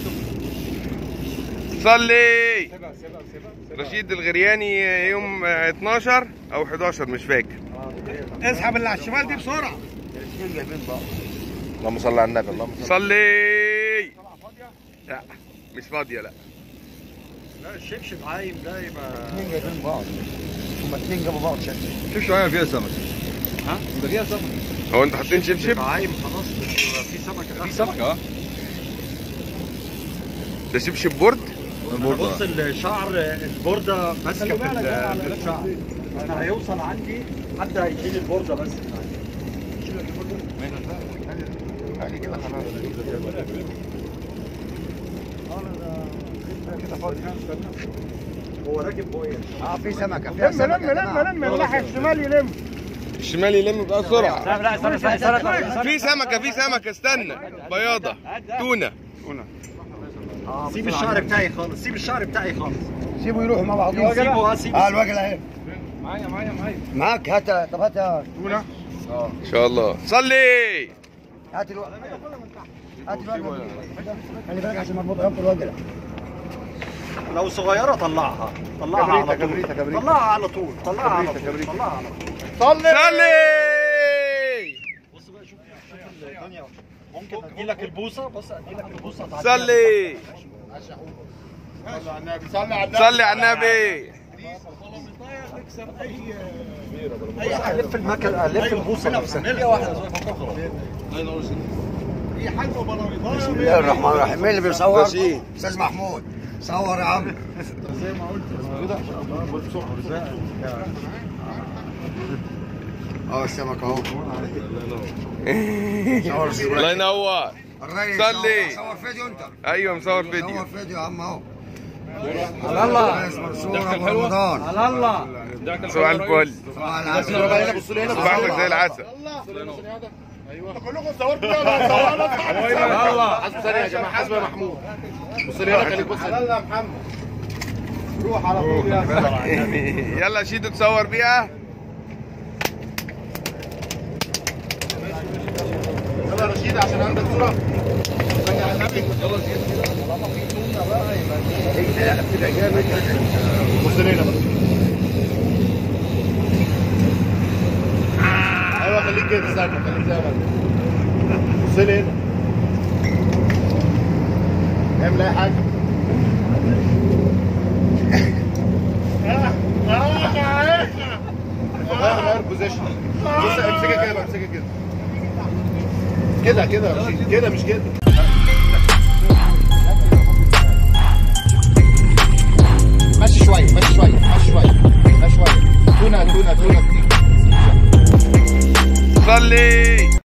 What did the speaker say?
صلي. رشيد الغرياني يوم 12 او 11 مش فاكر. اسحب اللي على الشمال دي بسرعه. اللهم صل على النبي. اللهم صلي. لا مش فاضيه. لا الشبشب عايم ده يبقى اثنين جايبين بعض. هما اثنين جابوا بعض شكل. شوف شويه فيها سمك. ها؟ يبقى فيها سمك. هو انتوا حاطين شبشب؟ عايم خلاص في سمكه. في سمك اه. ده شبشب بورد؟ بص الشعر البورده ماسكه في الشعر. انا هيوصل عندي حتى هيشيل البورده بس. هاجي كده خلاص. كده فاضي. هو راكب بويه. في سمكه فيها سمكه. لم ناحيه الشمال يلم. الشمال يلم بقى بسرعه. لا استنى في سمكه استنى. بياضه تونه. سيب الشعر بتاعي خالص. سيب الشعر بتاعي خالص. سيبوا يروحوا مع بعضهم. سيبه. الوجه اهي. معايا معاك. هات. طب هات تونه. ان شاء الله. صلي. هات الوجه. هات الوجه. خلي بالك عشان مربوط جنب الوجه. لو صغيره طلعها على طول. طلعها على طول. صلي. بص بقى شوف الدنيا. ممكن ادي لك البوصه. بص ادي لك البوصه. صلي. صلي على النبي. اي حاجه. لف المكنه. لف البوصه نفسها. هي واحده خلاص. بسم الله الرحمن الرحيم. مين اللي بيصور؟ استاذ محمود. صور يا عم. زي ما قلت كده. السمك اهو. الله ينور. الريس صلي. صور فيديو انت. ايوه مصور فيديو. صور فيديو يا عم اهو. على الله. صورة برمضان. على الله. صباح الفل. بصوا لي هنا. صباحك زي العسل. ايوه كلكم صورتوا يلا. الله. حسب ثانيه يا جماعه. حسب يا محمود. بص لي هنا. خليك بص. يلا يا محمد. روح على طول يا يلا شيدو تصور بيها. يلا رشيد عشان عندك صوره. صلي على النبي. يلا بص لي هنا بس. ايوه خليك كده ساكت. خليك زي ما انت. بص لي هنا. اعمل اي حاجه. غير بوزيشن. بص امسكها كده. امسكها كده. كده يا رشيد. كده مش كده. ماشي شويه. تونه كتير. صلي.